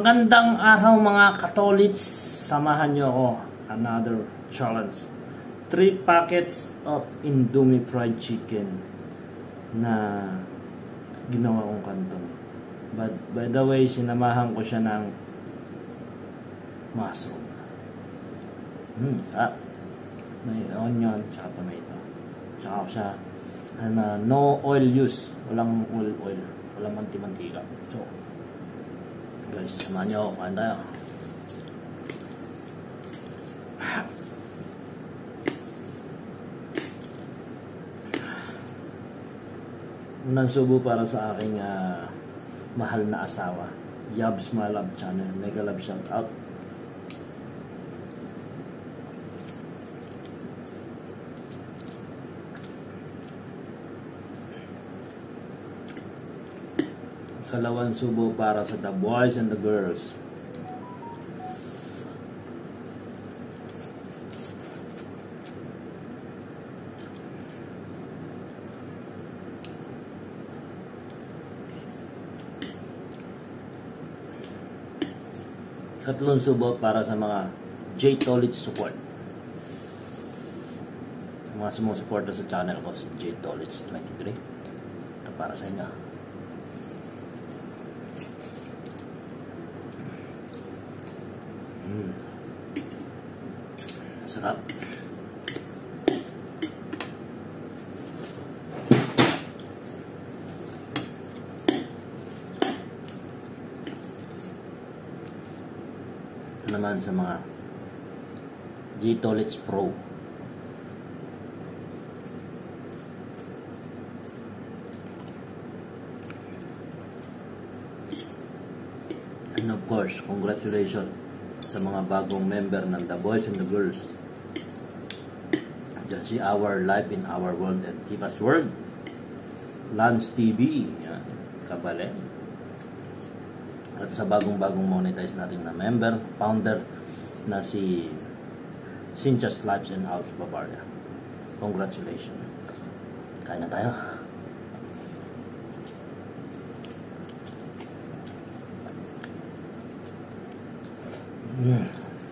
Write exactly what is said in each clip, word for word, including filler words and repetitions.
Magandang araw mga katolits. Samahan nyo ako. Another challenge. Three packets of Indomie fried chicken na ginawa kong kanton. But by the way, sinamahan ko siya ng mushroom. Hmm, ah, may onion, tsaka tomato. Tsaka ko siya na no oil use. Walang oil oil. Walang manti-mantika. So, guys, samahan nyo ako. Kain tayo. Unang subo para sa aking uh, mahal na asawa. Yabs My Love Channel. Mega love shout out. Kalawang subo para sa the boys and the girls. Katlong subo para sa mga J-Tolits support. Sa mga sumusuporta sa channel ko, si J-Tolits twenty-three. Ito para sa inyo. Mm. Sarap. Ito naman sa mga J-Tolits Pro. And of course, congratulations sa mga bagong member ng The Boys and the Girls. Diyan si Our Life in Our World and Tifa's World. Lance T V. Yan. Kabale. At sa bagong-bagong monetize natin na member, founder na si Cincha's Lives and House Bavaria. Congratulations. Kain na tayo. Mm.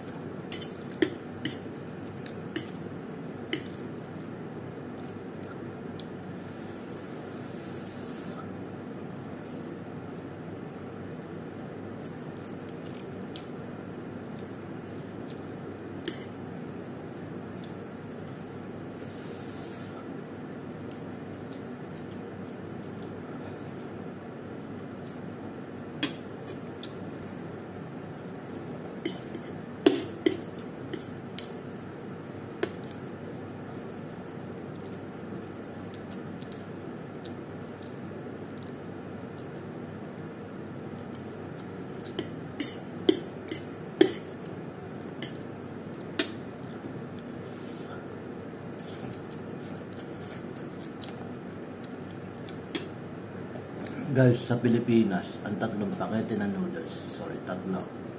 Guys, sa Pilipinas, ang tatlong pakete ng noodles, sorry, tatlo,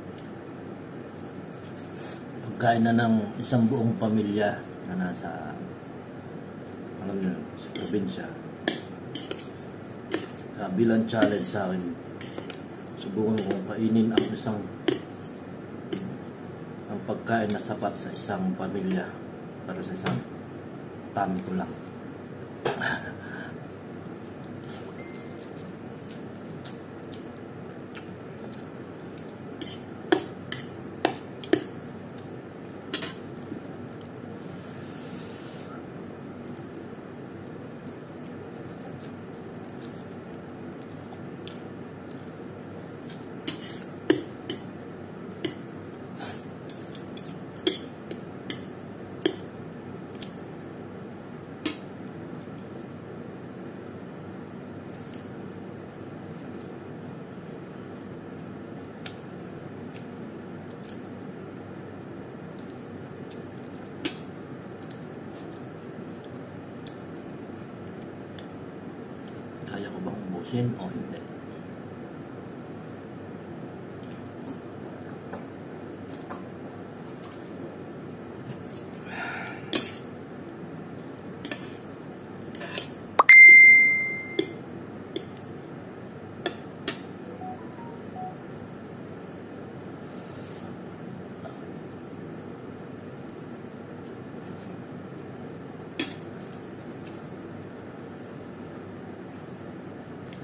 kain na ng isang buong pamilya na nasa, alam nyo, sa probinsya. Uh, bilang challenge sa akin, subukan kong kainin ang isang ang pagkain na sapat sa isang pamilya para sa isang tummy ko lang. Kaya ko bang ubusin o hindi?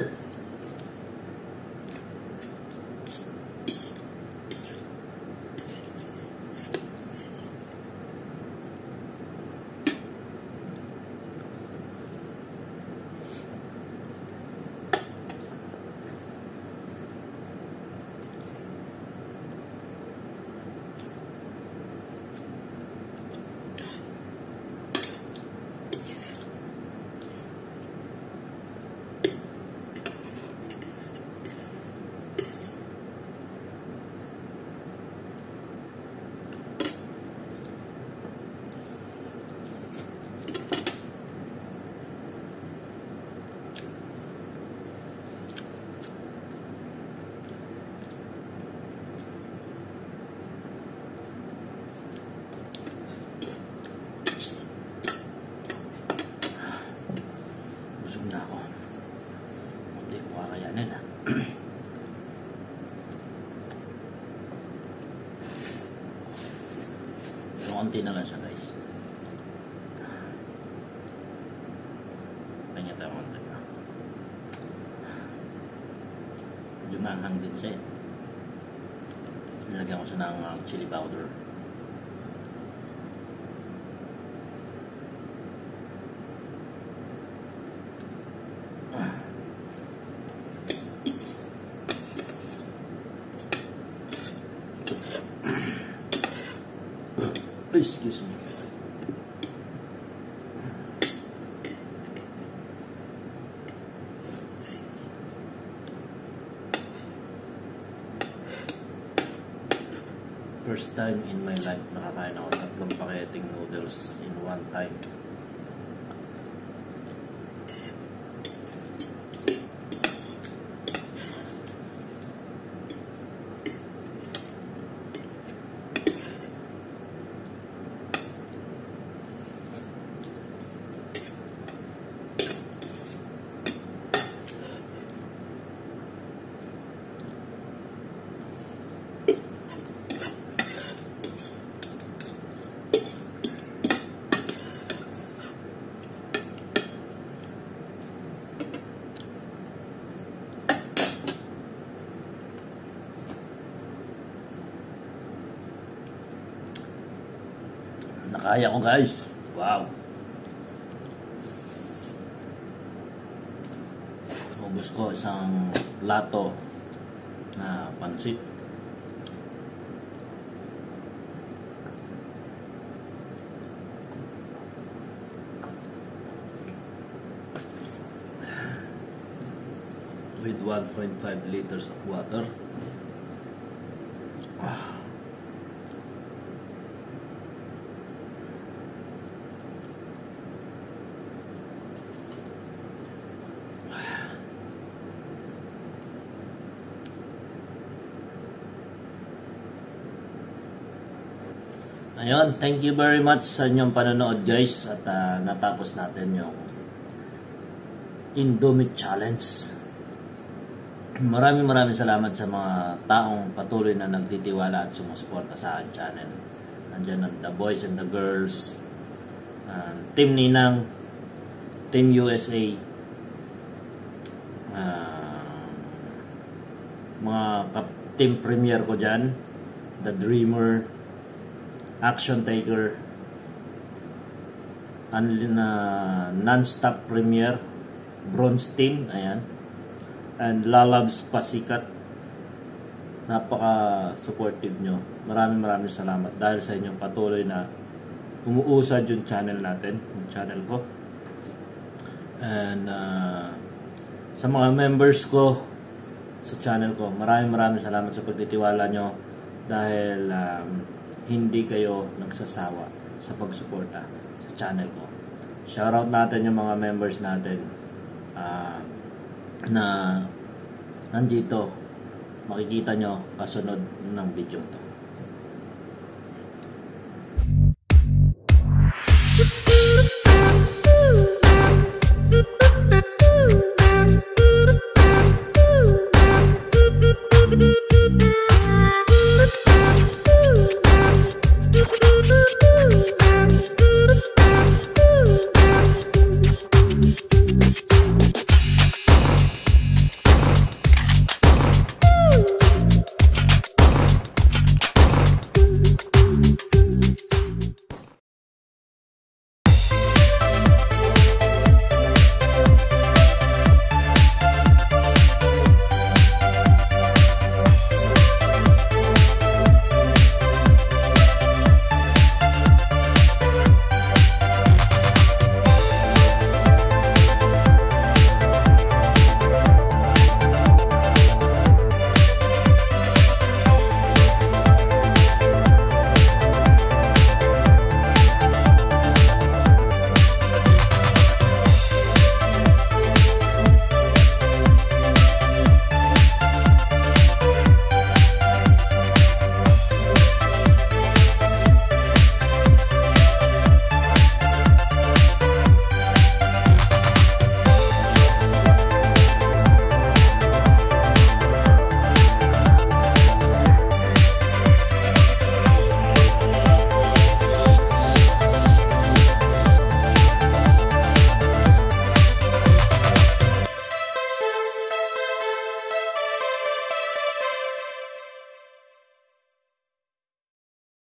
Na ako. Hindi ko kakayanin ha. Pero konti na lang siya guys. Kanya tayo konti na. Medyo maanghang din siya eh. Nilagyan ko siya ng uh, chili powder. Excuse me. First time in my life nakakain ako tatlong paketing noodles in one time. Nakaya ko guys. Wow. Ubus ko isang plato na pansit. With one point five liters of water. Ah. Ayun, thank you very much sa inyong panonood guys at uh, natapos natin yung Indomie Challenge. Maraming maraming salamat sa mga taong patuloy na nagtitiwala at sumusuporta sa aking channel. Nandiyan ang the boys and the girls, uh, Team Ninang, Team U S A, uh, mga team premier ko dyan, The Dreamer, Action Taker, uh, Non-Stop Premier, Bronze Team, ayan, and Lalabs Pasikat. Napaka-supportive nyo. Maraming maraming salamat dahil sa inyong patuloy na umuusad yung channel natin, yung channel ko. And uh, sa mga members ko sa channel ko, maraming maraming salamat sa pagtitiwala nyo dahil um, hindi kayo nagsasawa sa pagsuporta sa channel ko. Shoutout natin yung mga members natin uh, na nandito. Makikita nyo kasunod ng video to.